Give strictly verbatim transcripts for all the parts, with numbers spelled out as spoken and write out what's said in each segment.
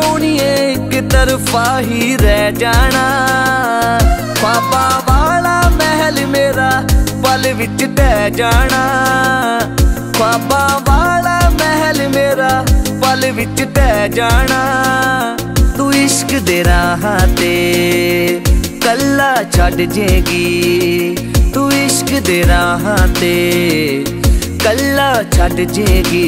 सोहणीए एक तरफा ही रह जाना। ख्वाबा वाला महल मेरा पल विच ढह जाना। ख्वाबा वाला महल मेरा पल विच ढह जाना। तू इश्क दे राहां ते कल्ला छड्ड जेगी। तू इश्क दे राहां ते कल्ला छड्ड जेगी।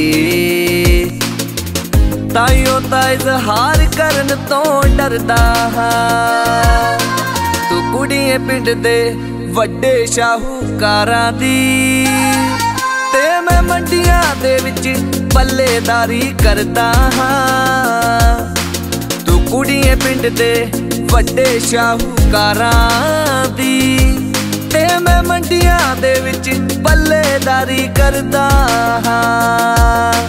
ताइयों ता इजहार करन तो डरदा हां। तू कुड़िए पिंड दे वड्डे शाहूकारां दी ते मैं मंडियां दे विच पल्लेदारी करदा हां। तू कुड़िए पिंड दे वड्डे शाहूकारां दी ते मैं मंडियां दे विच पल्लेदारी करदा हां।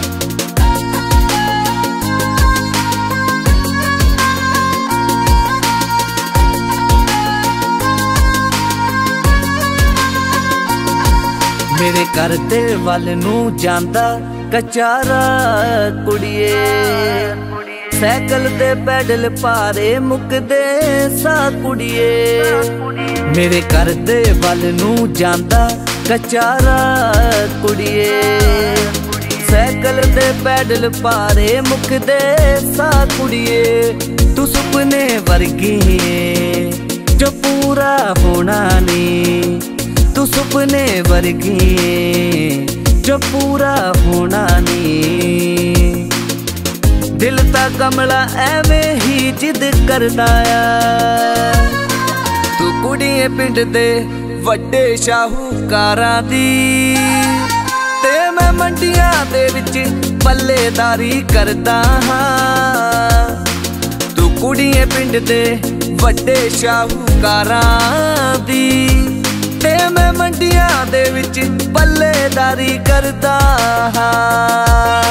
मेरे घर दे वल नूं जांदा कचारा कुड़िए। सैकल दे पैडल पारे मुकदे सा कुड़िए। मेरे घर दे वल नूं जांदा कचारा कुड़िए। सैकल दे पैडल पारे मुकदे सा कुड़िए। तू सुपने वर्गी जो पूरा होना नहीं। तू सुपने वर्गी जो पूरा होना नहीं। दिल ता कमला एवें ही जिद करदा आ। तू कुड़िए पिंड दे वड्डे शाहूकारां दी ते मैं मंडियां दे विच पल्लेदारी करदा हां। तू कुड़िए पिंड दे वड्डे शाहूकारां दी ते मैं मंडियां दे विच पल्लेदारी करदा हां।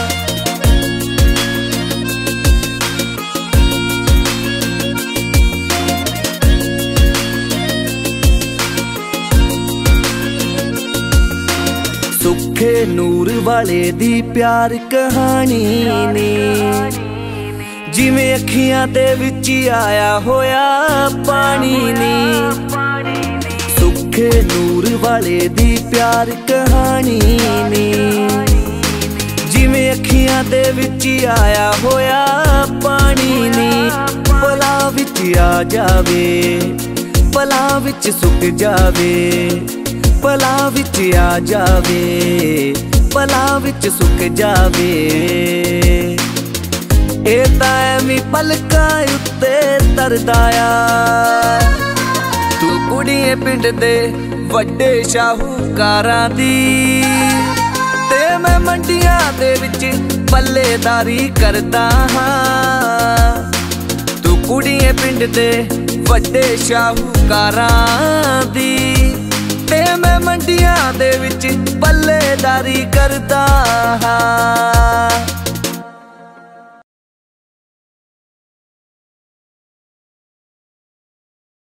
सुखे नूर वाले दी प्यार कहानी नी जिवें अखियां दे विच आया होया पानी नी। सुखे नूर वाले दी प्यार कहानी नी जिवें अखियां दे विच आया होया पानी नी। पला विच आ जावे पला विच सुक जावे। पला विच आ जावे पला विच सुक जावे। ए तां ऐवीं पलकां उत्ते तरदा आ। तू कुड़िए पिंड दे वड्डे शाहूकारां दी ते मैं मंडियां दे विच पल्लेदारी करदा हां। तू कुड़िए पिंड दे वड्डे शाहूकारां दी ते मैं मंडियां दे विच पल्लेदारी करदा हां।